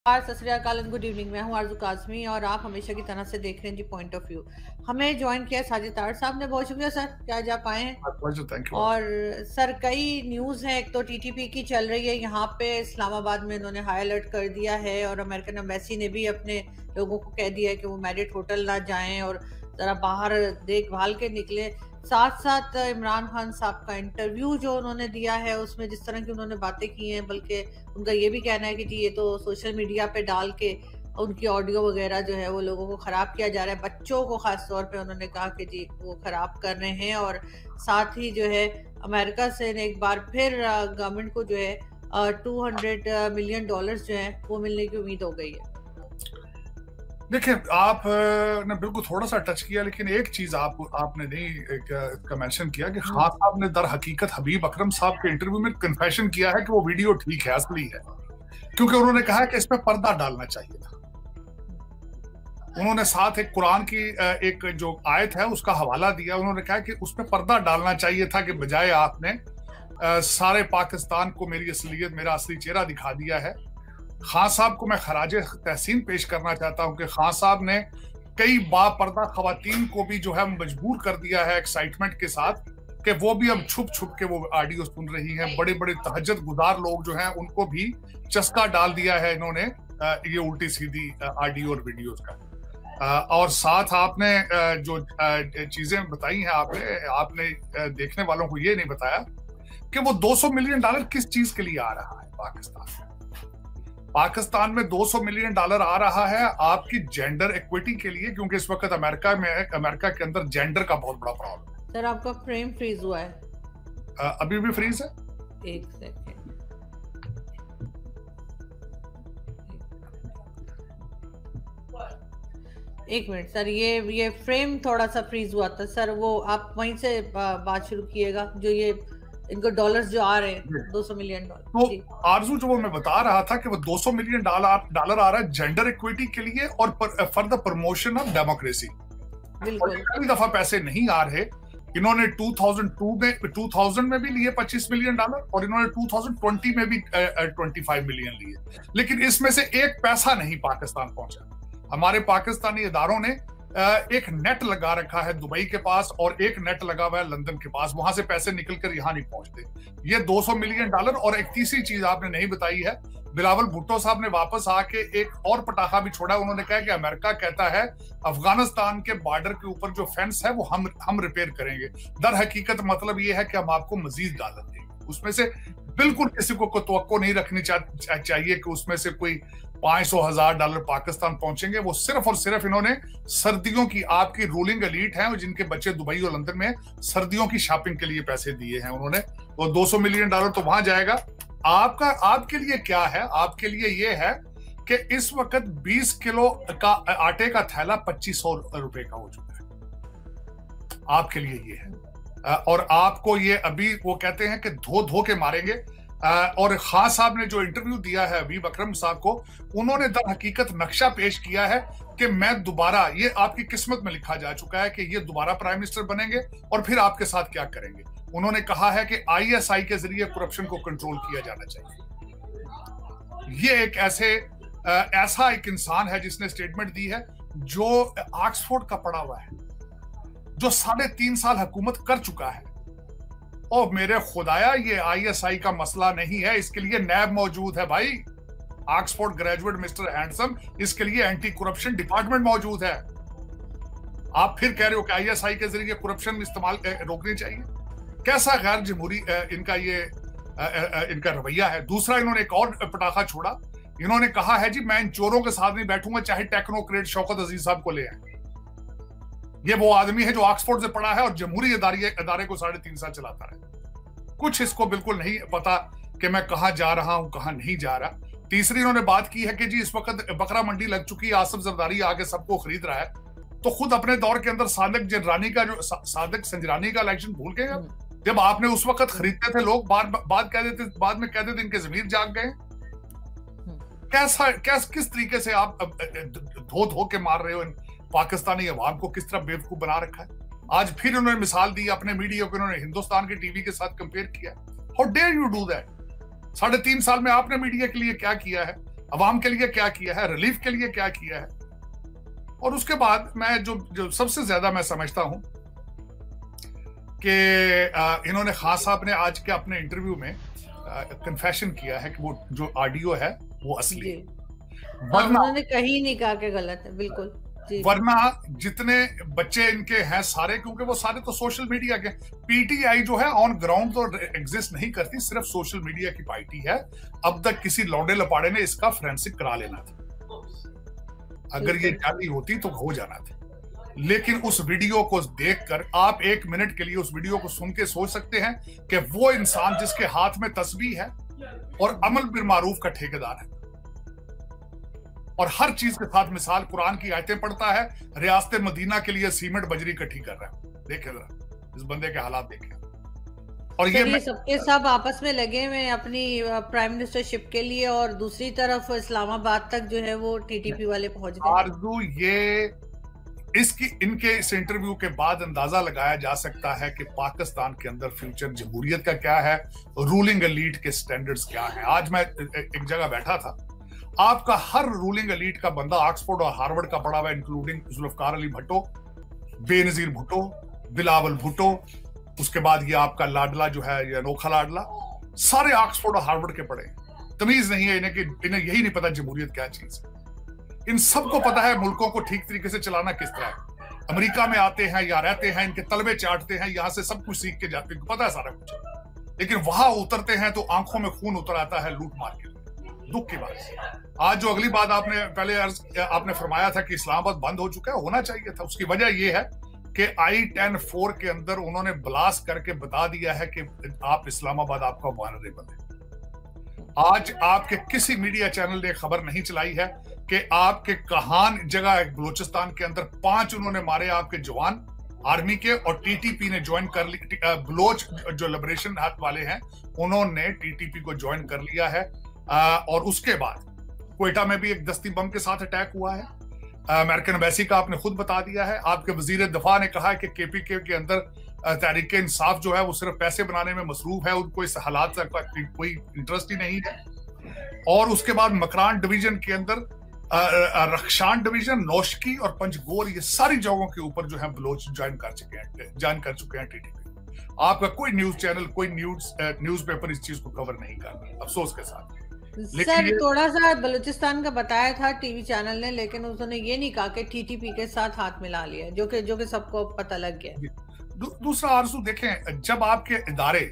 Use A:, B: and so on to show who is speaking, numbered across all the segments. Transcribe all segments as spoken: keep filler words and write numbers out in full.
A: सत श्री अकाल and good evening. मैं हूं आरजू काज़मी और आप हमेशा की तरह से देख रहे हैं जी पॉइंट ऑफ व्यू। हमें ज्वाइन किया साजिद तार साहब ने, बहुत शुक्रिया सर कि आज आप आए हैं।
B: Thank you.
A: और सर कई न्यूज़ हैं, एक तो टीटीपी की चल रही है यहाँ पे, इस्लामाबाद में इन्होंने हाई अलर्ट कर दिया है और अमेरिकन एम्बेसी ने भी अपने लोगों को कह दिया है कि वो मैरिट होटल ना जाएं और ज़रा बाहर देखभाल के निकले। साथ साथ इमरान खान साहब का इंटरव्यू जो उन्होंने दिया है उसमें जिस तरह की उन्होंने बातें की हैं, बल्कि उनका ये भी कहना है कि जी ये तो सोशल मीडिया पे डाल के उनकी ऑडियो वगैरह जो है वो लोगों को ख़राब किया जा रहा है, बच्चों को ख़ास तौर पे उन्होंने कहा कि जी वो ख़राब कर रहे हैं। और साथ ही जो है अमेरिका से एक बार फिर गवर्नमेंट को जो है टू हंड्रेड मिलियन डॉलर्स जो है वो मिलने की उम्मीद हो गई है।
B: देखिए, आप ने बिल्कुल थोड़ा सा टच किया, लेकिन एक चीज आप आपने नहीं इसका मेंशन किया कि खान साहब ने दर हकीकत हबीब अकरम साहब के इंटरव्यू में कन्फेशन किया है कि वो वीडियो ठीक है, असली है, क्योंकि उन्होंने कहा कि इस पर पर्दा डालना चाहिए था। उन्होंने साथ एक कुरान की एक जो आयत है उसका हवाला दिया। उन्होंने कहा कि उस पर पर्दा डालना चाहिए था कि बजाय आपने सारे पाकिस्तान को मेरी असलियत, मेरा असली चेहरा दिखा दिया है। खान साहब को मैं खराज तहसीन पेश करना चाहता हूं कि खान साहब ने कई बापर्दा खवातीन को भी जो है मजबूर कर दिया है एक्साइटमेंट के साथ कि वो भी अब छुप छुप के वो ऑडियो सुन रही हैं। बड़े बड़े तहज्जुद गुजार लोग जो हैं उनको भी चस्का डाल दिया है इन्होंने ये उल्टी सीधी ऑडियो और वीडियोस का। और साथ आपने जो चीजें बताई हैं, आपने आपने देखने वालों को ये नहीं बताया कि वो दो सौ मिलियन डॉलर किस चीज के लिए आ रहा है पाकिस्तान में। पाकिस्तान में दो सौ मिलियन डॉलर आ रहा है आपकी जेंडर इक्विटी के लिए, क्योंकि इस वक्त अमेरिका में अमेरिका के अंदर जेंडर का बहुत बड़ा प्रॉब्लम है।
A: सर आपका फ्रेम फ्रीज हुआ है।
B: आ, अभी भी फ्रीज है।
A: एक सेकंड। एक मिनट सर, ये ये फ्रेम थोड़ा सा फ्रीज हुआ था सर, वो आप वहीं से बात शुरू कीजिएगा। जो ये इनको डॉलर्स जो आ रहे हैं दो सौ मिलियन डॉलर,
B: तो आरजू जो वो मैं बता रहा था कि वो दो सौ मिलियन डॉलर डॉलर आ रहा है जेंडर इक्विटी के लिए और for the promotion of democracy. पहली दफा पैसे नहीं आ रहे। इन्होंने दो हज़ार दो में दो हज़ार में भी लिए पच्चीस मिलियन डॉलर और इन्होंने दो हज़ार बीस में भी पच्चीस मिलियन लिए, लेकिन इसमें से एक पैसा नहीं पाकिस्तान पहुंचा। हमारे पाकिस्तानी इदारों ने एक नेट लगा रखा है दुबई के पास और एक नेट लगा हुआ है लंदन के पास, वहां से पैसे निकलकर यहां नहीं पहुंचते। ये दो सौ मिलियन डॉलर। और एक तीसरी चीज आपने नहीं बताई है, बिलावल भुट्टो साहब ने वापस आके एक और पटाखा भी छोड़ा। उन्होंने कहा कि अमेरिका कहता है अफगानिस्तान के बॉर्डर के ऊपर जो फेंस है वो हम हम रिपेयर करेंगे। दर हकीकत मतलब ये है कि हम आपको मजीद डॉलर देंगे। उसमें से बिल्कुल किसी को कोई तवक्को नहीं रखनी चा, चा, चाहिए कि उसमें से कोई पांच सौ हजार डॉलर पाकिस्तान पहुंचेंगे। वो सिर्फ और सिर्फ इन्होंने सर्दियों की, आपकी रूलिंग एलीट है जिनके बच्चे दुबई और लंदन में, सर्दियों की शॉपिंग के लिए पैसे दिए हैं उन्होंने। वो दो सौ मिलियन डॉलर तो वहां जाएगा। आपका आपके लिए क्या है? आपके लिए ये है कि इस वक्त बीस किलो का आटे का थैला पच्चीस सौ रुपए का हो चुका है। आपके लिए ये है। और आपको ये अभी वो कहते हैं कि धो धो के मारेंगे। और खान साहब ने जो इंटरव्यू दिया है हबीब अकरम साहब को, उन्होंने दर हकीकत नक्शा पेश किया है कि मैं दोबारा, ये आपकी किस्मत में लिखा जा चुका है कि ये दोबारा प्राइम मिनिस्टर बनेंगे और फिर आपके साथ क्या करेंगे। उन्होंने कहा है कि आईएसआई के जरिए करप्शन को कंट्रोल किया जाना चाहिए। ये एक ऐसे ऐसा एक इंसान है जिसने स्टेटमेंट दी है, जो ऑक्सफोर्ड का पढ़ा हुआ है, जो साढ़े तीन साल हुकूमत कर चुका है। और मेरे खुदाया, ये आईएसआई का मसला नहीं है, इसके लिए नैब मौजूद है भाई। ऑक्सफोर्ड ग्रेजुएट मिस्टर हैंडसम, इसके लिए एंटी करप्शन डिपार्टमेंट मौजूद है। आप फिर कह रहे हो कि आईएसआई के जरिए करप्शन इस्तेमाल रोकनी चाहिए? कैसा गैर जमहूरी इनका ये इनका रवैया है। दूसरा, इन्होंने एक और पटाखा छोड़ा। इन्होंने कहा है जी मैं इन चोरों के साथ नहीं बैठूंगा चाहे टेक्नोक्रेट शौकत अजीज साहब को ले आए। ये वो आदमी है जो ऑक्सफोर्ड से पढ़ा है और जमहूरी अदारे को साढ़े तीन साल चलाता है। कुछ इसको बिल्कुल नहीं पता कि मैं कहां जा रहा हूं, कहां नहीं जा रहा। तीसरी, इन्होंने बात की है कि जी इस वक्त बकरा मंडी लग चुकी है, आसिफ जरदारी आके सबको खरीद रहा है। तो खुद अपने दौर के अंदर सादिक जररानी का जो सादिक संजरानी का इलेक्शन भूल गए? जब आपने उस वक्त खरीदते थे लोग, बाद बाद कह देते बाद में कहते थे इनके जमीर जाग गए। कैसा कैस किस तरीके से आप धो धो के मार रहे हो पाकिस्तानी अवाम को, किस तरह बेवकूफ बना रखा है। आज फिर उन्होंने मिसाल दी अपने मीडिया को, उन्होंने हिंदुस्तान के टीवी के साथ कंपेयर किया। How dare you do that? साढ़े तीन साल में आपने मीडिया के लिए क्या किया है? अवाम के लिए क्या किया है, रिलीफ के लिए क्या किया है। और उसके बाद मैं जो जो सबसे ज्यादा मैं समझता हूं कि इन्होंने खान साहब ने आज के अपने इंटरव्यू में कन्फेशन किया है कि वो जो ऑडियो है वो असली है,
A: वरना उन्होंने कहीं नहीं कहा कि गलत है, बिल्कुल।
B: वरना जितने बच्चे इनके हैं सारे, क्योंकि वो सारे तो सोशल मीडिया के, पीटीआई जो है ऑन ग्राउंड तो एग्जिस्ट नहीं करती, सिर्फ सोशल मीडिया की पार्टी है। अब तक किसी लौंडे लपाड़े ने इसका फोरेंसिक करा लेना था, अगर ये जाली होती तो हो जाना था। लेकिन उस वीडियो को देखकर आप एक मिनट के लिए उस वीडियो को सुन के सोच सकते हैं कि वो इंसान जिसके हाथ में तस्बीह है और अमल बिल मारूफ का ठेकेदार है और हर चीज के साथ मिसाल कुरान की आयतें पढ़ता है, रियासत मदीना के लिए सीमेंट बजरी इकट्ठी कर रहा है। देखे जरा इस बंदे के हालात देखे।
A: और ये, ये सबके सब आपस में लगे हुए अपनी प्राइम मिनिस्टरशिप के लिए, और दूसरी तरफ इस्लामाबाद तक जो है वो टीटीपी वाले पहुंच गए।
B: आरजू, ये इसकी इनके इस इंटरव्यू के बाद अंदाजा लगाया जा सकता है कि पाकिस्तान के अंदर फ्यूचर जमहूरियत का क्या है, रूलिंग एलीट के स्टैंडर्ड्स क्या हैं। आज मैं एक जगह बैठा था, आपका हर रूलिंग एलीट का बंदा ऑक्सफोर्ड और हार्वर्ड का पढ़ा हुआ है, इंक्लूडिंग जुल्फकार अली भुट्टो, बेनजीर भुट्टो, बिलावल भुट्टो, उसके बाद ये आपका लाडला जो है ये अनोखा लाडला, सारे ऑक्सफोर्ड और हार्वर्ड के पढ़े। तमीज नहीं है इन्हें कि इन्हें यही नहीं पता जमहूरियत क्या चीज है। इन सबको पता है मुल्कों को ठीक तरीके से चलाना किस तरह है। अमेरिका में आते हैं या रहते हैं, इनके तलबे चाटते हैं, यहां से सब कुछ सीख के जाते हैं, पता है सारा कुछ, लेकिन वहां उतरते हैं तो आंखों में खून उतर आता है लूट मार के। दुख की बात। आज जो अगली बात आपने पहले आपने फरमाया था कि इस्लामाबाद बंद हो चुका है, होना चाहिए था। उसकी वजह यह है कि आई टेन फोर के अंदर उन्होंने ब्लास्ट करके बता दिया है कि आप इस्लामाबाद आपका वल्नरेबल है। आज आपके किसी मीडिया चैनल ने खबर नहीं चलाई है कि आपके कहान जगह बलूचिस्तान के अंदर पांच उन्होंने मारे आपके जवान आर्मी के, और टीटीपी ने ज्वाइन कर ली। बलोच जो लिबरेशन वाले हैं उन्होंने टीटीपी को ज्वाइन कर लिया है। आ, और उसके बाद क्वेटा में भी एक दस्ती बम के साथ अटैक हुआ है। अमेरिकन एम्बेसी का आपने खुद बता दिया है। आपके वजीर दफा ने कहा है कि केपीके के अंदर तहरीक इंसाफ जो है वो सिर्फ पैसे बनाने में मसरूफ है, उनको इस हालात से कोई इंटरेस्ट ही नहीं है। और उसके बाद मकरान डिवीजन के अंदर रखशान डिवीजन, नौशकी और पंजगोर, ये सारी जगहों के ऊपर जो है बलोच ज्वाइन कर चुके हैं ज्वाइन कर चुके हैं टीटीपी। आपका कोई न्यूज चैनल, कोई न्यूज न्यूज़पेपर इस चीज को कवर नहीं कर रहा, अफसोस के साथ।
A: सर थोड़ा सा बलूचिस्तान का बताया था टीवी चैनल ने, लेकिन उन्होंने ये नहीं कहा कि टीटीपी के साथ हाथ मिला लिया, जो कि जो कि सबको पता लग गया।
B: दू, दूसरा आरज़ू देखें, जब आपके इदारे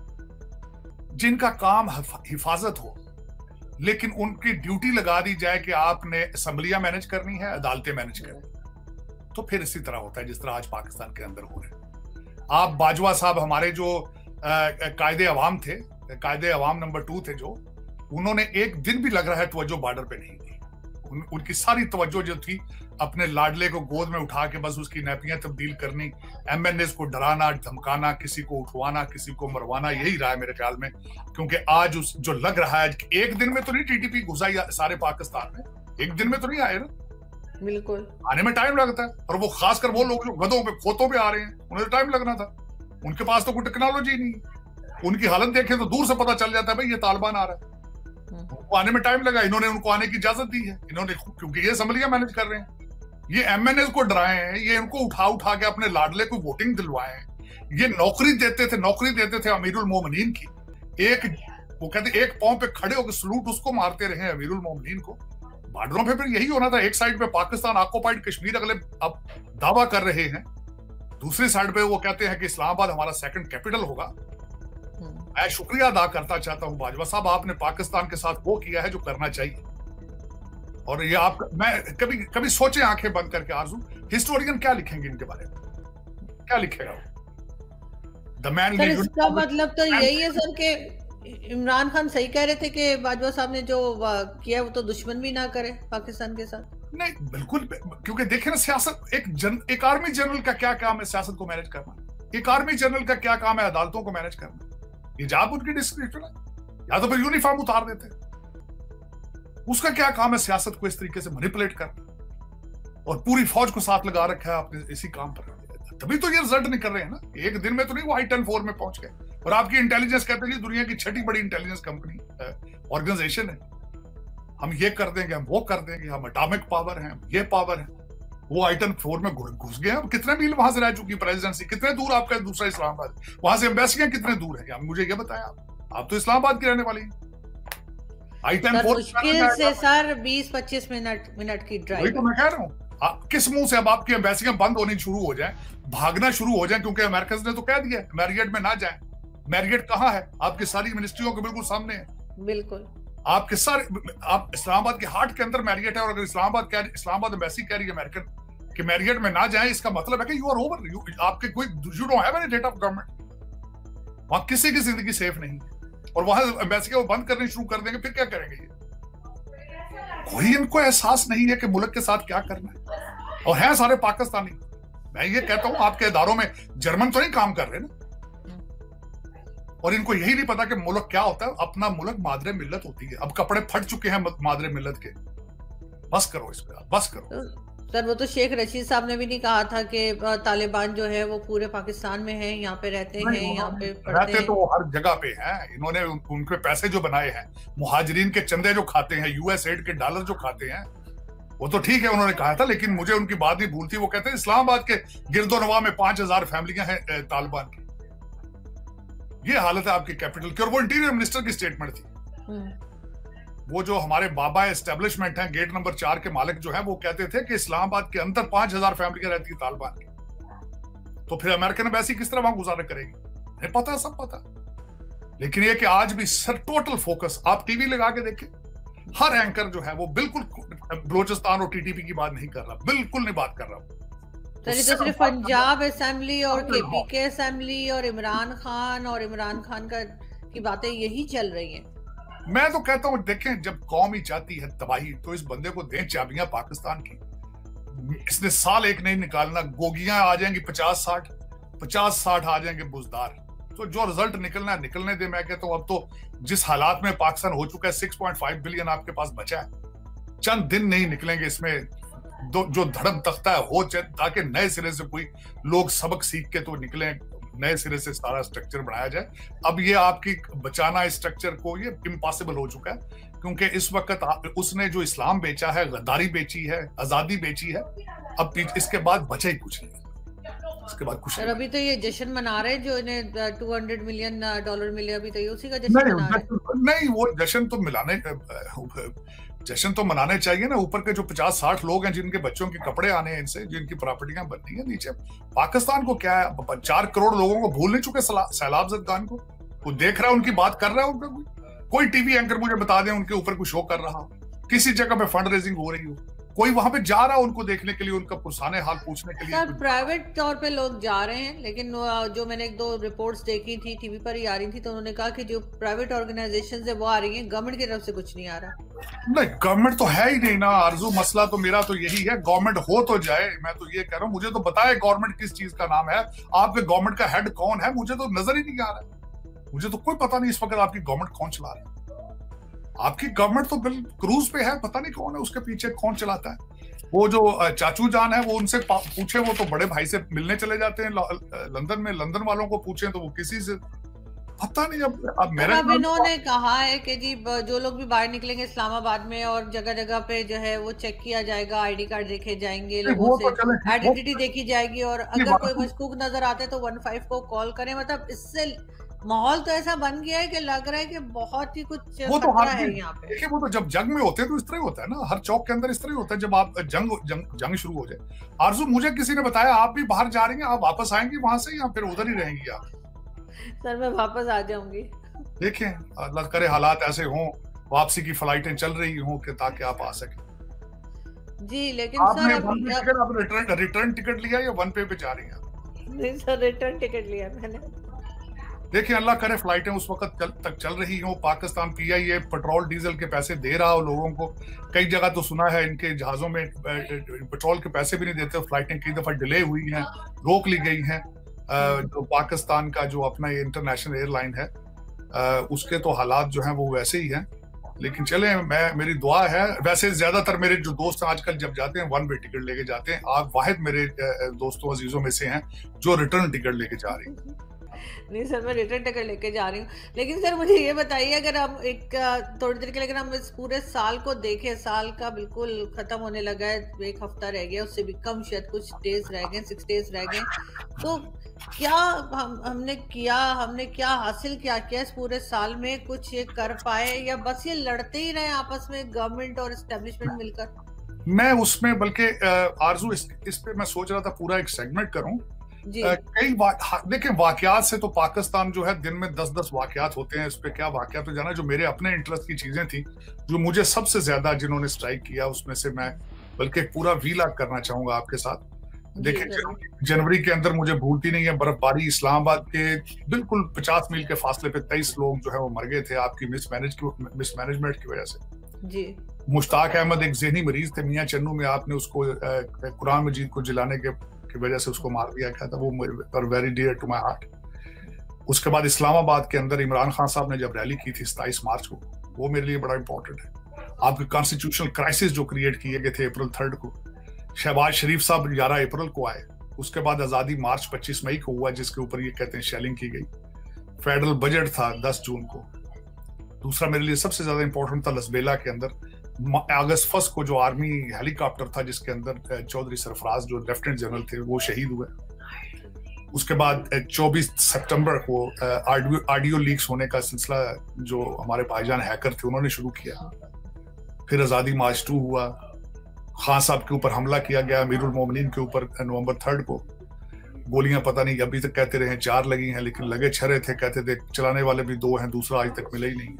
B: जिनका काम हिफाजत हो लेकिन उनकी ड्यूटी लगा दी जाए कि आपने असम्बलियां मैनेज करनी है, अदालतें मैनेज करनी, तो फिर इसी तरह होता है जिस तरह आज पाकिस्तान के अंदर हो रहे हैं। आप बाजवा साहब हमारे जो कायदे अवाम थे, कायदे अवाम नंबर टू थे, जो उन्होंने एक दिन भी लग रहा है तवज्जो बॉर्डर पे नहीं दी। उन, उनकी सारी तवज्जो जो थी अपने लाडले को गोद में उठा के बस उसकी नैपियां तब्दील करनी, एमएनएस को डराना धमकाना, किसी को उठवाना, किसी को मरवाना, यही रहा है मेरे ख्याल में। क्योंकि आज उस जो लग रहा है कि एक दिन में तो नहीं टीटीपी घुसा सारे पाकिस्तान में, एक दिन में तो नहीं आए ना,
A: बिल्कुल
B: आने में टाइम लगता है। और वो खासकर वो लोग जो गधों पे खोतों पे आ रहे हैं, उन्हें टाइम लगना था, उनके पास तो कोई टेक्नोलॉजी नहीं है। उनकी हालत देखें तो दूर से पता चल जाता है भाई ये तालिबान आ रहा है। उनको आने में टाइम लगा, इन्होंने उनको आने की इजाजत दी है, इन्होंने, क्योंकि ये असम्बलियां मैनेज कर रहे हैं। ये एमएनएस को डराए हैं, ये इनको उठा उठा के अपने लाडले को वोटिंग दिलवाए हैं। ये नौकरी देते थे नौकरी देते थे अमीरुल मोमिनीन की, एक वो कहते एक पांव पे खड़े होकर सलूट उसको मारते रहे अमीरुल मोमिनीन को। बॉर्डरों पे फिर यही होना था। एक साइड पे पाकिस्तान ऑक्युपाइड कश्मीर अगले अब दावा कर रहे हैं, दूसरी साइड पे वो कहते हैं कि इस्लामाबाद हमारा सेकंड कैपिटल होगा। मैं शुक्रिया अदा करता चाहता हूं बाजवा साहब, आपने पाकिस्तान के साथ वो किया है जो करना चाहिए। और ये आप मैं कभी कभी सोचे आंखें बंद करके आरज़ू, हिस्टोरियन क्या लिखेंगे इनके बारे में, क्या लिखेगा द मैन।
A: इसका मतलब तो यही है सर कि इमरान खान सही कह रहे थे कि बाजवा साहब ने जो किया वो तो दुश्मन भी ना करे पाकिस्तान के साथ।
B: नहीं बिल्कुल, क्योंकि देखे ना सियासत, एक जन, एक आर्मी जनरल का क्या काम है सियासत को मैनेज करना, एक आर्मी जनरल का क्या काम है अदालतों को मैनेज करना। ये जब उनकी डिस्क्रिप्शन है, या तो फिर यूनिफॉर्म उतार देते हैं। उसका क्या काम है सियासत को इस तरीके से मैनिपुलेट करना, और पूरी फौज को साथ लगा रखा है आपने इसी काम पर। तभी तो ये रिजल्ट नहीं कर रहे हैं ना, एक दिन में तो नहीं वो आई टेन फोर में पहुंच गए। और आपकी इंटेलिजेंस कहते हैं दुनिया की छठी बड़ी इंटेलिजेंस कंपनी ऑर्गेनाइजेशन है। हम ये कर देंगे, हम वो कर देंगे, हम एटॉमिक पावर हैं, ये पावर है। वो आइटम फोर में घुस गए। अब कितने मील वहां से रह चुकी प्रेसिडेंसी, कितने दूर आपका दूसरा इस्लामाबाद, वहां से एम्बेसियां कितने दूर है, मुझे ये बताया आप आप तो इस्लामाबाद की रहने वाली।
A: आइटम फोर मुश्किल से सर बीस पच्चीस मिनट मिनट की ड्राइव।
B: वही तो मैं कह रहा हूँ, आप किस मुंह से अब आपकी एम्बेसियां बंद होनी शुरू हो जाए, भागना शुरू हो जाए, क्योंकि अमेरिकन ने तो कह दिया मैरियट में ना जाए। मैरियट कहाँ है? आपकी सारी मिनिस्ट्रियों के बिल्कुल सामने है।
A: बिल्कुल
B: आपके सारे, आप इस्लामाबाद के हार्ट के अंदर मैरियट है, और अगर इस्लामाबाद कह इस्लामाबाद एम्बेसी कह रही है अमेरिकन कि मैरियट में ना जाए, इसका मतलब है कि यू आर ओवर, आपके कोई you don't have any date of government. वहां किसी की जिंदगी सेफ नहीं है, और वहां एम्बेसी को बंद करनी शुरू कर देंगे, फिर क्या करेंगे ये? कोई इनको एहसास नहीं है कि मुल्क के साथ क्या करना है, और हैं सारे पाकिस्तानी। मैं ये कहता हूं आपके इदारों में जर्मन तो नहीं काम कर रहे ना, और इनको यही नहीं पता कि मुल्क क्या होता है। अपना मुल्क मादरे मिल्लत होती है। अब कपड़े फट चुके हैं मादरे मिल्लत के, बस करो इस पे, बस करो।
A: सर वो तो शेख रशीद साहब ने भी नहीं कहा था कि तालिबान जो है वो पूरे पाकिस्तान में है, यहाँ पे रहते हैं, यहाँ पे
B: रहते हैं। तो हर जगह पे हैं। इन्होंने उनके पैसे जो बनाए हैं, मुहाजिरीन के चंदे जो खाते हैं, यूएस एड के डॉलर जो खाते हैं, वो तो ठीक है उन्होंने कहा था, लेकिन मुझे उनकी बात नहीं भूलती। वो कहते हैं इस्लामाबाद के गिरदोनवा में पांच हजार फैमिलियां हैं तालिबान की। ये हालत है आपकी कैपिटल की, और वो इंटीरियर मिनिस्टर की स्टेटमेंट थी। वो जो हमारे बाबा एस्टेब्लिशमेंट हैं, गेट नंबर चार के मालिक जो है, वो कहते थे कि इस्लामाबाद के अंदर पांच हजार फैमिलियां रहती है तालिबान की। तो फिर अमेरिकन एम्बेसी किस तरह वहां गुजारा करेगी? नहीं पता, सब पता। लेकिन ये कि आज भी सर टोटल फोकस, आप टीवी लगा के देखें, हर एंकर जो है वो बिल्कुल बलोचिस्तान और टीटीपी की बात नहीं कर रहा, बिल्कुल नहीं बात कर रहा।
A: तो सिर्फ पंजाब असेंबली और केपी के असेंबली और इमरान खान और इमरान खान का की बातें यही चल रही हैं।
B: मैं तो कहता हूं, देखें, जब कौम ही चाहती है तबाही, तो इस बंदे को दें चाबियां पाकिस्तान की। इसने साल एक नहीं निकालना, गोगियां आ जाएंगी पचास साठ, पचास साठ आ जाएंगे बुजदार। तो जो रिजल्ट निकलना है निकलने दे। मैं कहता हूं अब तो जिस हालात में पाकिस्तान हो चुका है, छह पॉइंट पाँच बिलियन आपके पास बचा है, चंद दिन नहीं निकलेंगे इसमें दो, जो धड़म तख्ता है हो, ताकि नए सिरे से कोई लोग सबक सीख के तो निकले, नए सिरे से सारा स्ट्रक्चर बनाया जाए। अब ये आपकी बचाना इस स्ट्रक्चर को, ये इम्पॉसिबल हो चुका है, क्योंकि इस वक्त उसने जो इस्लाम बेचा है, गद्दारी बेची है, आजादी बेची है, अब इसके बाद बचा ही कुछ नहीं। इसके बाद कुछ
A: नहीं। अभी तो ये जश्न मना रहे हैं जो इन्हें दो सौ मिलियन डॉलर मिले, अभी तो ये उसी का जश्न मना रहे हैं।
B: नहीं, वो जश्न तो मिलाने जश्न तो मनाने चाहिए ना। ऊपर के जो पचास साठ लोग हैं जिनके बच्चों के कपड़े आने हैं इनसे, जिनकी प्रॉपर्टियां बननी है, नीचे पाकिस्तान को क्या है? चार करोड़ लोगों को भूल नहीं चुके सैलाब ज़रदान को। वो देख रहा है, उनकी बात कर रहा है। उनका कोई टीवी एंकर मुझे बता दें उनके ऊपर कोई शो कर रहा हो, किसी जगह पे फंड रेजिंग हो रही हो, कोई वहां पे जा रहा है उनको देखने के लिए, उनका पुरसाने हाल पूछने के लिए।
A: सर प्राइवेट तौर पे लोग जा रहे हैं, लेकिन जो मैंने एक दो रिपोर्ट्स देखी थी, टीवी पर ही आ रही थी, तो उन्होंने कहा कि जो प्राइवेट ऑर्गेनाइजेशंस है वो आ रही हैं, गवर्नमेंट की तरफ से कुछ नहीं आ रहा।
B: नहीं, गवर्नमेंट तो है ही नहीं ना आरजू। मसला तो मेरा तो यही है, गवर्नमेंट हो तो जाए। मैं तो ये कह रहा हूँ, मुझे तो बताए गवर्नमेंट किस चीज का नाम है, आपके गवर्नमेंट का हेड कौन है, मुझे तो नजर ही नहीं आ रहा। मुझे तो कोई पता नहीं इस वक्त आपकी गवर्नमेंट कौन चला रहा है। आपकी गवर्नमेंट तो बिल क्रूज पे है, पता नहीं कौन है उसके पीछे, कौन चलाता है। वो जो चाचू जान है, वो उनसे पूछे, वो तो बड़े भाई से मिलने चले जाते हैं लंदन में। लंदन वालों को पूछे तो वो किसी से पता नहीं। अब अब मेरे
A: अब इन्होंने कहा है कि जी जो लोग भी बाहर निकलेंगे इस्लामाबाद में, और जगह जगह पे जो है वो चेक किया जाएगा, आईडी कार्ड देखे जाएंगे, लोगों से आइडेंटिटी देखी जाएगी, और अगर कोई मशकूक नजर आते तो वन फाइव को कॉल करें। मतलब इससे माहौल तो ऐसा बन गया है कि लग रहा है कि बहुत ही कुछ
B: वो तो
A: खतरा है यहाँ पे।
B: देखिए, वो तो जब जंग में होते हैं तो इस तरह होता है ना, हर चौक के अंदर इस तरह होता है। जब आप जंग जंग, जंग शुरू हो जाए। आरजू, मुझे किसी ने बताया आप भी बाहर जा रही हैं, आप वापस आएंगी वहां से या फिर उधर ही रहेंगी आप?
A: सर मैं वापस आ जाऊंगी।
B: देखें, अल्लाह करे हालात ऐसे हों, वापसी की फ्लाइटें चल रही हों कि ताकि आप आ सकें।
A: जी, लेकिन सर
B: आप रिटर्न रिटर्न टिकट लिया या वन पे पे जा रही हैं?
A: नहीं सर, रिटर्न टिकट लिया मैंने।
B: देखिए, अल्लाह करे फ्लाइटें उस वक्त चल, तक चल रही हो। पाकिस्तान पीआईए पेट्रोल डीजल के पैसे दे रहा हो लोगों को। कई जगह तो सुना है इनके जहाजों में पेट्रोल के पैसे भी नहीं देते। फ्लाइटें कई दफा डिले हुई हैं, रोक ली गई हैं। जो पाकिस्तान का जो अपना ये इंटरनेशनल एयरलाइन है, उसके तो हालात जो हैं वो वैसे ही हैं। लेकिन चले, मैं मेरी दुआ है। वैसे ज्यादातर मेरे जो दोस्त आजकल जब जाते हैं वन वे टिकट लेके जाते हैं। आप वाहिद मेरे दोस्तों अजीजों में से हैं जो रिटर्न टिकट लेके जा रही हैं।
A: नहीं सर, मैं रिटर्न टिकट लेके जा रही हूँ। लेकिन सर मुझे ये बताइए, अगर हम एक थोड़ी देर के लिए अगर हम इस पूरे साल को देखें, साल का बिल्कुल खत्म होने लगा है, एक हफ्ता रह गया, उससे भी कम शायद कुछ डेज रह गए, सिक्स डेज रह गए, तो क्या हम हमने किया हमने क्या हासिल क्या किया इस पूरे साल में? कुछ ये कर पाए या बस ये लड़ते ही रहे आपस में गवर्नमेंट और एस्टेब्लिशमेंट मिलकर?
B: मैं उसमें बल्कि आरजू इस, इस पे मैं सोच रहा था पूरा एक सेगमेंट करूं। कई वा, देखिए वाकयात से तो पाकिस्तान जो है दिन में दस दस वाकयात होते हैं, इस पे क्या वाकयात तो जाना। जो मेरे अपने इंटरेस्ट की चीजें थी, जो मुझे सबसे ज्यादा जिन्होंने स्ट्राइक किया, उसमें से मैं बल्कि पूरा वीलॉग करना चाहूंगा आपके साथ। देखिए जनवरी के अंदर मुझे भूलती नहीं है बर्फबारी, इस्लामाबाद के बिल्कुल पचास मील के फासले पे तेईस लोग जो है वो मर गए थे आपकी मिसमैनेज मिसमैनेजमेंट की वजह से। जी। मुश्ताक अहमद एक ज़हनी मरीज थे मियां चन्नू में, आपने उसको कुरान मजीद को जलाने के की वजह से उसको मार दिया गया था, वो very dear to my heart. उसके बाद इस्लामाबाद के अंदर इमरान खान साहब ने जब रैली की थी सत्ताईस मार्च को, वो मेरे लिए बड़ा इंपॉर्टेंट है। आपके कॉन्स्टिट्यूशनल क्राइसिस जो क्रिएट किए गए थे अप्रैल थर्ड को, शहबाज शरीफ साहब ग्यारह अप्रैल को आए, उसके बाद आजादी मार्च पच्चीस मई को हुआ, जिसके ऊपर ये कहते हैं शेलिंग की गई। फेडरल बजट था दस जून को। दूसरा मेरे लिए सबसे ज्यादा इंपॉर्टेंट था लसबेला के अंदर अगस्त फर्स्ट को जो आर्मी हेलीकॉप्टर था जिसके अंदर चौधरी सरफराज जो लेफ्टिनेंट जनरल थे वो शहीद हुए। उसके बाद चौबीस सितंबर को ऑडियो लीक्स होने का सिलसिला जो हमारे भाईजान हैकर थे उन्होंने शुरू किया। फिर आजादी मार्च टू हुआ, खान साहब के ऊपर हमला किया गया, अमीरुल मोमिनीन के ऊपर नवंबर थर्ड को। गोलियां पता नहीं अभी तक कहते रहे चार लगी हैं, लेकिन लगे छह थे, कहते थे चलाने वाले भी दो हैं, दूसरा आज तक मिला ही नहीं।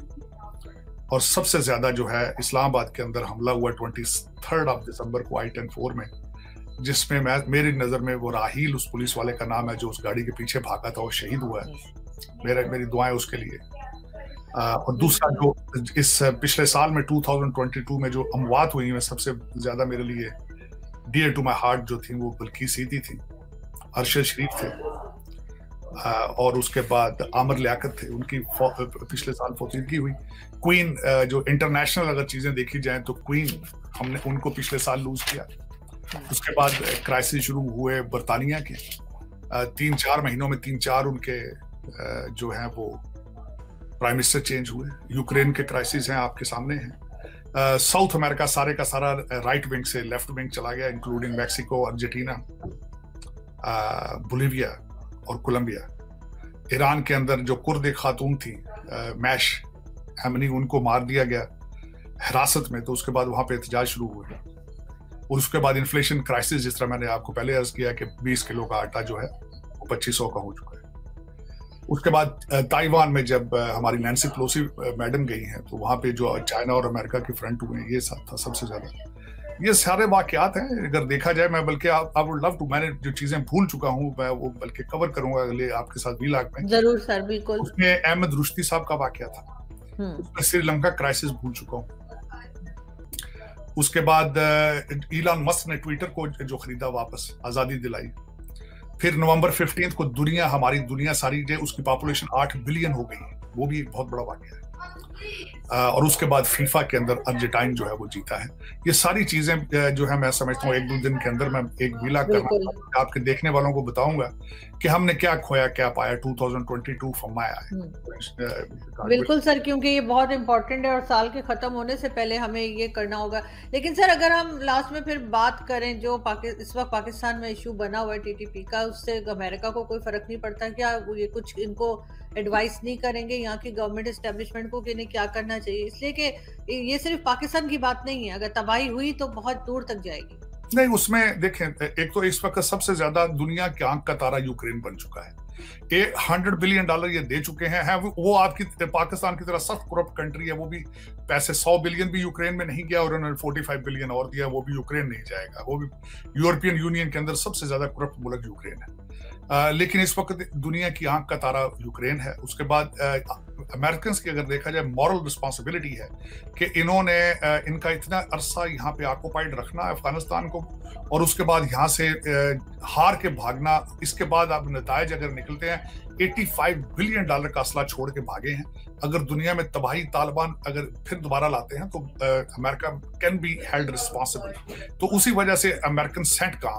B: और सबसे ज्यादा जो है इस्लामाबाद के अंदर हमला हुआ ट्वेंटी थर्ड ऑफ दिसंबर को आई टेन फोर में, जिसमें मैं मेरी नजर में वो राहील उस पुलिस वाले का नाम है जो उस गाड़ी के पीछे भागा था, वो शहीद हुआ है। मेरा मेरी दुआएं उसके लिए। आ, और दूसरा जो इस पिछले साल में टू थाउजेंड ट्वेंटी टू में जो अमवात हुई है, सबसे ज्यादा मेरे लिए डियर टू माई हार्ट जो थी वो बल्कि सीधी थी, अरशद शरीफ थे, आ, और उसके बाद आमिर लियाकत थे, उनकी पिछले साल फौतीदगी हुई। क्वीन जो इंटरनेशनल अगर चीजें देखी जाए तो क्वीन हमने उनको पिछले साल लूज किया। उसके बाद क्राइसिस शुरू हुए बरतानिया के, तीन चार महीनों में तीन चार उनके जो हैं वो प्राइम मिनिस्टर चेंज हुए। यूक्रेन के क्राइसिस हैं आपके सामने हैं। साउथ अमेरिका सारे का सारा राइट विंग से लेफ्ट विंग चला गया, इंक्लूडिंग मैक्सिको, अर्जेंटीना, बोलिविया और कोलंबिया। ईरान के अंदर जो कुर्द खातून थी मैश एमनी, उनको मार दिया गया हिरासत में, तो उसके बाद वहां पे एहतजाज शुरू हुए। और उसके बाद इन्फ्लेशन क्राइसिस, जिस तरह मैंने आपको पहले अर्ज किया कि बीस किलो का आटा जो है वो पच्चीस सौ का हो चुका है। उसके बाद ताइवान में जब हमारी नैन्सी पेलोसी मैडम गई हैं, तो वहां पे जो चाइना और अमेरिका के फ्रंट हुए, ये सब था सबसे ज्यादा। ये सारे वाकयात हैं अगर देखा जाए। मैं बल्कि आई वुड लव टू, मैंने जो चीजें भूल चुका हूँ मैं वो बल्कि कवर करूंगा अगले आपके साथ वीलॉग में।
A: जरूर सर, बिल्कुल।
B: उसमें अहमद रुश्ती साहब का वाकया था, उसमें श्रीलंका क्राइसिस भूल चुका हूँ। उसके बाद इलॉन मस्क ने ट्विटर को जो खरीदा, वापस आजादी दिलाई। फिर नवंबर फिफ्टीन को दुनिया हमारी दुनिया सारी जो उसकी पॉपुलेशन आठ बिलियन हो गई, वो भी एक बहुत बड़ा वाकया है। और उसके बाद फीफा के अंदर अर्जेंटाइन जो है वो जीता है। ये सारी चीजें जो है मैं समझता हूँ एक दो दिन के अंदर मैं एक वीलॉग करना आपके देखने वालों को बताऊंगा कि हमने क्या खोया क्या पाया two thousand twenty two from my eye.
A: बिल्कुल सर, क्योंकि ये बहुत इंपॉर्टेंट है और साल के खत्म होने से पहले हमें ये करना होगा। लेकिन सर अगर हम लास्ट में फिर बात करें जो इस वक्त पाकिस्तान में इशू बना हुआ है टीटीपी का, उससे अमेरिका को कोई फर्क नहीं पड़ता क्या? ये कुछ इनको एडवाइस नहीं करेंगे यहाँ की गवर्नमेंट एस्टेब्लिशमेंट को कि इन्हें क्या करना चाहिए? इसलिए कि ये सिर्फ पाकिस्तान की बात नहीं है, अगर तबाही हुई तो बहुत दूर तक जाएगी।
B: नहीं, उसमें देखें, एक तो इस वक्त सबसे ज्यादा दुनिया की आंख का तारा यूक्रेन बन चुका है। एक हंड्रेड बिलियन डॉलर ये दे चुके हैं, है वो आपकी पाकिस्तान की तरह सख्त करप्ट कंट्री है, वो भी पैसे सौ बिलियन भी यूक्रेन में नहीं गया और उन्होंने पैंतालीस बिलियन और दिया, वो भी यूक्रेन नहीं जाएगा। वो भी यूरोपियन यूनियन के अंदर सबसे ज्यादा करप्ट मुल्क यूक्रेन है। आ, लेकिन इस वक्त दुनिया की आंख का तारा यूक्रेन है। उसके बाद अमेरिकन की अगर देखा जाए मॉरल रिस्पॉन्सिबिलिटी है कि इन्होंने आ, इनका इतना अरसा यहाँ पे ऑक्युपाइड रखना अफगानिस्तान को, और उसके बाद यहाँ से आ, हार के भागना। इसके बाद आप नतायज अगर निकलते हैं पचासी बिलियन डॉलर का असला छोड़ के भागे हैं। अगर दुनिया में तबाही तालिबान अगर फिर दोबारा लाते हैं तो America can be held responsible. तो उसी वजह से अमेरिकन सेंट काम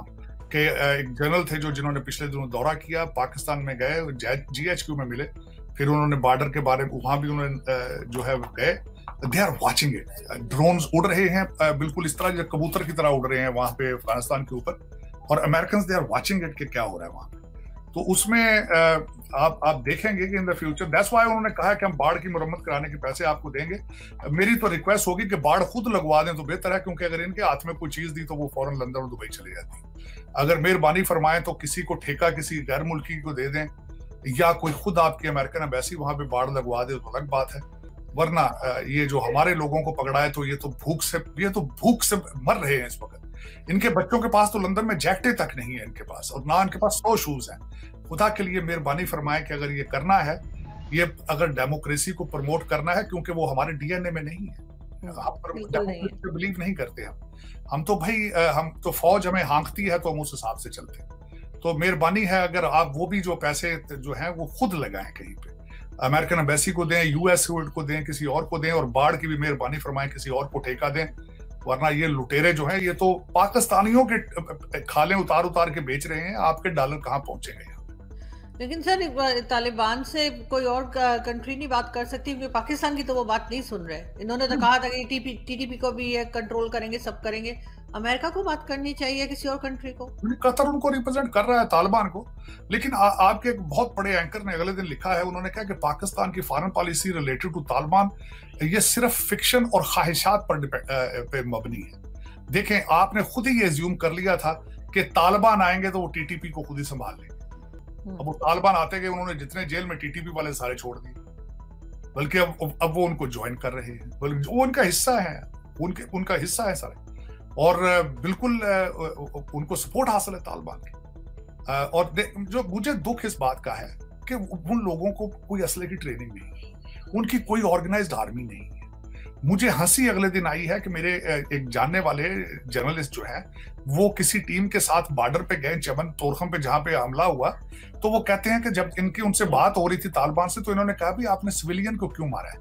B: कि एक जनरल थे जो जिन्होंने पिछले दिनों दौरा किया, पाकिस्तान में गए, जीएचक्यू में मिले, फिर उन्होंने बॉर्डर के बारे में वहां भी उन्होंने जो है गए। They are watching it, drones उड़ रहे हैं बिल्कुल इस तरह जो कबूतर की तरह उड़ रहे हैं वहां पे अफगानिस्तान के ऊपर, और American they are watching it कि क्या हो रहा है वहां पे। तो उसमें आप आप देखेंगे कि in the future, that's why उन्होंने कहा कि हम बाढ़ की मरम्मत कराने के पैसे आपको देंगे। मेरी तो रिक्वेस्ट होगी कि बाढ़ खुद लगवा दें तो बेहतर है, क्योंकि अगर इनके हाथ में कोई चीज दी तो वो फौरन लंदन और दुबई चली जाती। अगर मेहरबानी फरमाएं तो किसी को ठेका किसी गैर मुल्की को दे दें, या कोई खुद आपकी अमेरिकन एम्बेसी वहां पे बाढ़ लगवा दे तो अलग बात है, वरना ये जो हमारे लोगों को पकड़ा है तो ये तो भूख से ये तो भूख से मर रहे हैं इस वक्त। इनके बच्चों के पास तो लंदन में जैकेटें तक नहीं है इनके पास, और ना इनके पास सौ शूज हैं। खुदा के लिए मेहरबानी फरमाए कि अगर ये करना है, ये अगर डेमोक्रेसी को प्रमोट करना है, क्योंकि वो हमारे डीएनए में नहीं है, हम डेमोक्रेसी पे बिलीव नहीं करते हम हम तो भाई हम तो फौज हमें हाँकती है तो हम उस हिसाब से चलते हैं। तो मेहरबानी है अगर आप वो भी जो पैसे जो हैं वो खुद लगाएं कहीं पे, अमेरिकन एम्बेसी को दें, यूएस को दें, किसी और को दें, और बाढ़ की भी मेहरबानी फरमाएं किसी और को ठेका दें, वरना ये लुटेरे जो हैं ये तो पाकिस्तानियों के खाले उतार उतार के बेच रहे हैं, आपके डॉलर कहाँ पहुंचेंगे।
A: लेकिन सर तालिबान से कोई और कंट्री नहीं बात कर सकती, क्योंकि पाकिस्तान की तो वो बात नहीं सुन रहे। इन्होंने तो कहा था कि टीटीपी को भी ये कंट्रोल करेंगे, सब करेंगे। अमेरिका को बात करनी चाहिए, किसी और कंट्री को।
B: कतर उनको रिप्रेजेंट कर रहा है तालिबान को, लेकिन आ, आपके एक बहुत बड़े एंकर ने अगले दिन लिखा है, उन्होंने कहा कि पाकिस्तान की foreign policy related to Taliban ये सिर्फ फिक्शन और ख्वाहिशात पर पे मबनी है। देखें, आपने खुद ही ये एज्यूम कर लिया था कि तालिबान आएंगे तो वो टीटीपी को खुद ही संभाल लेंगे। अब वो तालिबान आते गए, उन्होंने जितने जेल में टीटीपी वाले सारे छोड़ दिए, बल्कि अब अब वो उनको ज्वाइन कर रहे हैं, बल्कि वो उनका हिस्सा है, उनके उनका हिस्सा है सारे, और बिल्कुल उनको सपोर्ट हासिल है तालिबान की। और जो मुझे दुख इस बात का है कि उन लोगों को कोई असले की ट्रेनिंग नहीं, उनकी कोई ऑर्गेनाइज्ड आर्मी नहीं है। मुझे हंसी अगले दिन आई है कि मेरे एक जानने वाले जर्नलिस्ट जो है वो किसी टीम के साथ बॉर्डर पे गए, चमन तोरखम पे जहां पे हमला हुआ, तो वो कहते हैं कि जब इनकी उनसे बात हो रही थी तालिबान से, तो इन्होंने कहा भी आपने सिविलियन को क्यों मारा है,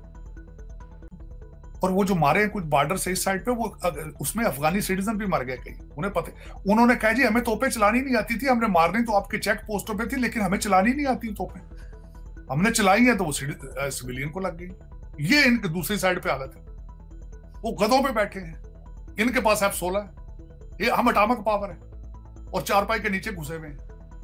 B: और वो जो मारे हैं कुछ बॉर्डर से इस साइड पे, वो उसमें अफगानी सिटीजन भी मर गए कई, उन्हें पता। उन्होंने कहा जी हमें तोपें चलानी नहीं आती थी, हमने मारनी तो आपके चेक पोस्टों पे थी, लेकिन हमें चलानी नहीं आती तोपें, हमने चलाई है तो वो सिविलियन को लग गई। ये इनकी दूसरी साइड पे हालत है, वो गधों पे बैठे हैं, इनके पास एफ सोलह है, ये हम अटामिक पावर है, और चारपाई के नीचे घुसे हुए हैं।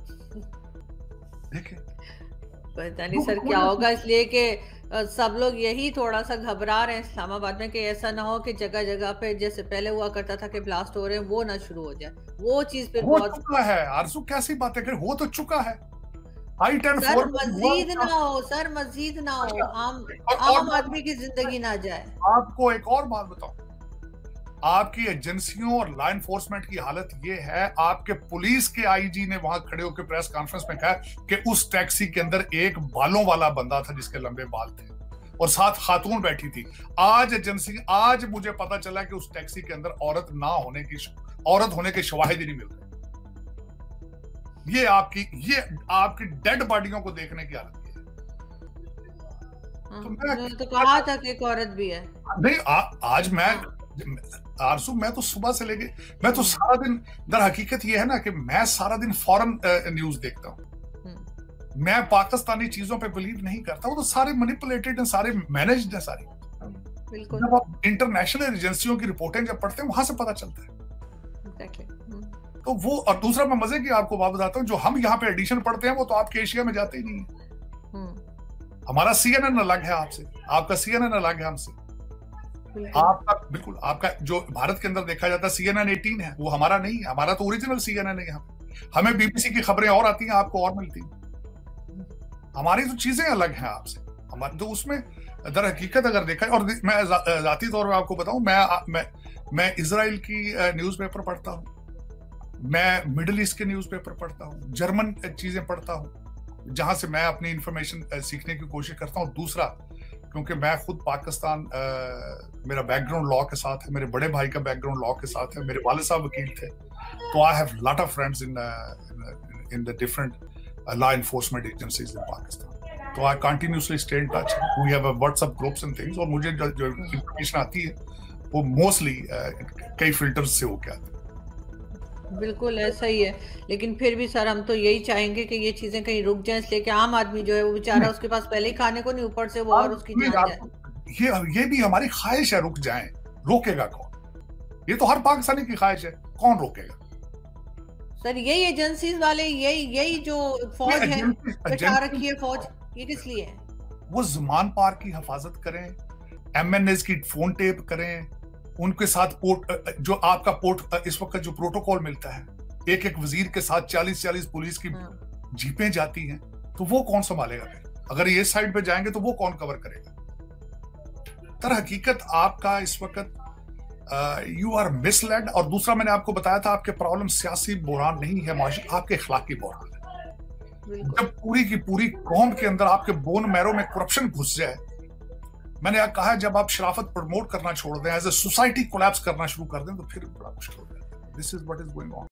B: देखिए
A: पता नहीं सर क्या होगा, इसलिए कि सब लोग यही थोड़ा सा घबरा रहे हैं इस्लामाबाद में कि ऐसा ना हो कि जगह जगह पे जैसे पहले हुआ करता था कि ब्लास्ट हो रहे हैं, वो ना शुरू हो जाए। वो चीज पे
B: बहुत चुका है। आरज़ू कैसी बातें कर, हो तो चुका है।
A: सर मजीद ना हो, सर मजीद ना हो, आम आम आदमी की जिंदगी ना जाए।
B: आपको एक और बात बताऊं, आपकी एजेंसियों और लॉ एनफोर्समेंट की हालत ये है, आपके पुलिस के आईजी ने वहां खड़े होकर प्रेस कॉन्फ्रेंस में कहा कि उस टैक्सी के अंदर एक बालों वाला बंदा था जिसके लंबे बाल थे, और साथ खातून बैठी थी। आज एजेंसी आज मुझे पता चला कि उस टैक्सी के अंदर औरत ना होने की औरत होने के शवाहिद ही नहीं मिल रहे। ये आपकी ये आपकी डेड बॉडियों को देखने की हालत है।
A: तो मैं तो कहा था कि एक औरत भी है।
B: नहीं आ, आज मैं आरज़ू मैं तो सुबह से लेके मैं तो सारा दिन, दर हकीकत ये है ना कि मैं सारा दिन फॉरेन न्यूज देखता हूँ, मैं पाकिस्तानी चीजों पे बिलीव नहीं करता। वो तो सारे मैनिपुलेटेड हैं, सारे मैनेज्ड हैं सारी।
A: बिल्कुल।
B: जब आप इंटरनेशनल एजेंसियों की रिपोर्टें जब पढ़ते हैं वहां से पता चलता है। तो वो, और दूसरा मैं मजे की आपको बात बताता हूँ, जो हम यहाँ पे एडिशन पढ़ते हैं वो तो आपके एशिया में जाते ही नहीं है। हमारा सीएनएन अलग है आपसे, आपका सीएनएन अलग है हमसे। आपका बिल्कुल आपका जो भारत के अंदर देखा जाता है सीएनएन अठारह है, वो हमारा नहीं है। हमारा तो ओरिजिनल सीएनएन है यहाँ पे। हमें बीबीसी की खबरें और आती हैं, आपको और मिलती हैं। हमारी तो चीजें अलग हैं आपसे। हमारे तो उसमें दर हकीकत अगर देखा, और मैं जाती तौर पर आपको बताऊं, मैं मैं मैं इजराइल की न्यूज़पेपर पढ़ता हूँ, मैं मिडिल ईस्ट के न्यूज़पेपर पढ़ता हूँ, जर्मन चीजें पढ़ता हूँ, जहां से मैं अपनी इंफॉर्मेशन सीखने की कोशिश करता हूँ। दूसरा, क्योंकि मैं खुद पाकिस्तान, आ, मेरा बैकग्राउंड लॉ के साथ है, मेरे बड़े भाई का बैकग्राउंड लॉ के साथ है, मेरे वाले साहब वकील थे, तो I have lot of friends in in the different law enforcement agencies in Pakistan. तो I continuously stay in touch, we have a WhatsApp groups and things, और मुझे जो, जो इंफॉर्मेशन आती है वो मोस्टली uh, कई फिल्टर्स से होके आती है।
A: बिल्कुल ऐसा ही है, लेकिन फिर भी सर हम तो यही चाहेंगे कि ये चीजें कहीं रुक जाएं, इसलिए कि आम आदमी जो है वो बेचारा, उसके पास पहले ही खाने को नहीं, ऊपर से वो और उसकी जान जाए।
B: ये ये भी हमारी ख्वाहिश है, रुक जाएं। रोकेगा कौन? ये तो हर पाकिस्तानी की ख्वाहिश है, कौन रोकेगा?
A: सर यही एजेंसीज वाले, यही यही जो फौज है, बैठा रखी है फौज, ये किस लिए है?
B: वो ज़ुमान पार्क की हिफाजत करें, एमएनएस की फोन टेप करें, उनके साथ पोर्ट, जो आपका पोर्ट इस वक्त जो प्रोटोकॉल मिलता है, एक एक वजीर के साथ चालीस चालीस पुलिस की जीपें जाती हैं, तो वो कौन संभालेगा फिर? अगर ये साइड पे जाएंगे तो वो कौन कवर करेगा? तर हकीकत आपका इस वक्त यू आर मिसलेड। और दूसरा, मैंने आपको बताया था आपके प्रॉब्लम सियासी बुरान नहीं है, माशी आपके अखलाकी बुरान है। जब पूरी की पूरी कौम के अंदर आपके बोन मैरो में करप्शन घुस जाए, मैंने कहा जब आप शराफत प्रमोट करना छोड़ दें, एज ए सोसाइटी कोलैप्स करना शुरू कर दें, तो फिर बड़ा मुश्किल हो जाएगा। This is what is going on.